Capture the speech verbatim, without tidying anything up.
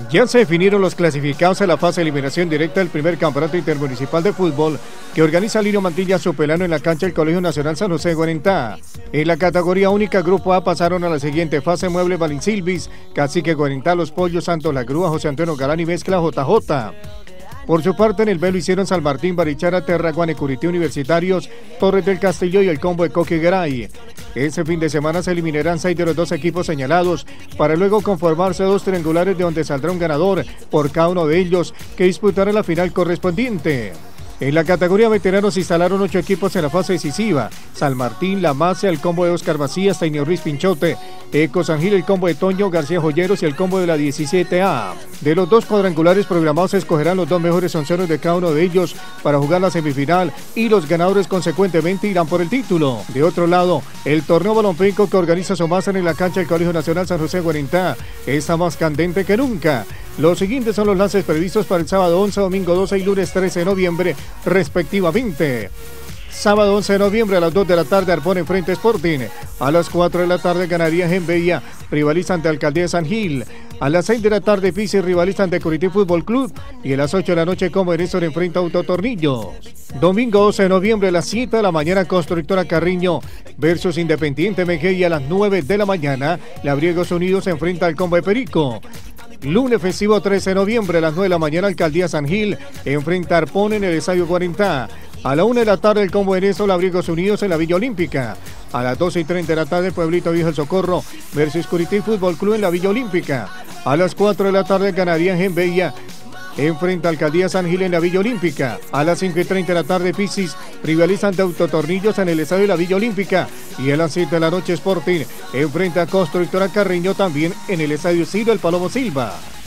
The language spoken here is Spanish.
Ya se definieron los clasificados a la fase de eliminación directa del primer campeonato intermunicipal de fútbol que organiza Lirio Mantilla Supelano en la cancha del Colegio Nacional San José de Guarentá. En la categoría única Grupo A pasaron a la siguiente fase Mueble Valensilvis, Cacique Guarentá, Los Pollos, Santos La Grúa, José Antonio Galán y Mezcla J J. Por su parte, en el B lo hicieron San Martín, Barichara, Terra, Guanecurití, Universitarios, Torres del Castillo y el combo de Coquigray. Ese fin de semana se eliminarán seis de los dos equipos señalados para luego conformarse dos triangulares de donde saldrá un ganador por cada uno de ellos que disputará la final correspondiente. En la categoría veteranos se instalaron ocho equipos en la fase decisiva: San Martín, La Masia, el combo de Oscar Macías, Tainio Ruiz Pinchote, Eco San Gil, el combo de Toño García Joyeros y el combo de la diecisiete A. De los dos cuadrangulares programados se escogerán los dos mejores onceros de cada uno de ellos para jugar la semifinal y los ganadores consecuentemente irán por el título. De otro lado, el torneo balompico que organiza Somasa en la cancha del Colegio Nacional San José de Guarentá está más candente que nunca. Los siguientes son los lances previstos para el sábado once, domingo doce y lunes trece de noviembre, respectivamente. Sábado once de noviembre a las dos de la tarde, Arpón en Frente Sporting. A las cuatro de la tarde, Ganadería Genveía, rivaliza ante Alcaldía de San Gil. A las seis de la tarde, Fisi rivaliza ante Curití Fútbol Club. Y a las ocho de la noche, Como Erestor enfrenta a Autotornillos. Domingo doce de noviembre a las siete de la mañana, Constructora Carriño versus Independiente Mejía. Y a las nueve de la mañana, Labriegos Unidos se enfrenta al Combo de Perico. Lunes festivo trece de noviembre a las nueve de la mañana, Alcaldía San Gil enfrenta a Arpón en el Estadio Guarentá. A la una de la tarde, el combo de Erestor, Labriegos Unidos en la Villa Olímpica. A las doce y treinta de la tarde, Pueblito Viejo El Socorro versus Curití Fútbol Club en la Villa Olímpica. A las cuatro de la tarde, Ganadería Genveía enfrenta a Alcaldía San Gil en la Villa Olímpica. A las cinco y treinta de la tarde, Pisis rivaliza ante Autotornillos en el Estadio de la Villa Olímpica. Y a las siete de la noche, Sporting enfrenta a Constructora Carreño también en el Estadio Ciro El Palomo Silva.